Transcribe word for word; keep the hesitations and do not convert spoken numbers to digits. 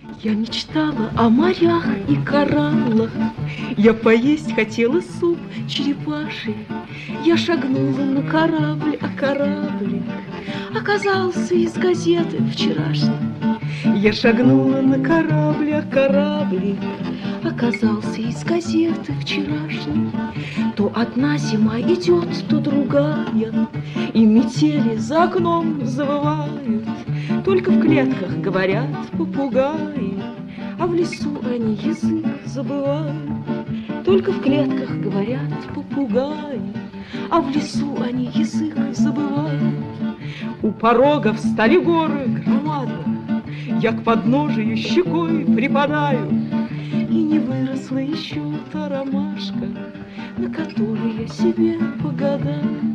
Я мечтала о морях и кораллах, я поесть хотела суп черепаший. Я шагнула на корабль, а кораблик оказался из газеты вчерашней. Я шагнула на корабль, а кораблик оказался из газеты вчерашней. То одна зима идет, то другая, и метели за окном завывают. Только в клетках говорят попугаи, а в лесу они язык забывают. Только в клетках говорят попугаи, а в лесу они язык забывают. У порога встали горы громадно, я к подножию щекой припадаю, и не выросла еще та ромашка, на которой я себе погадаю.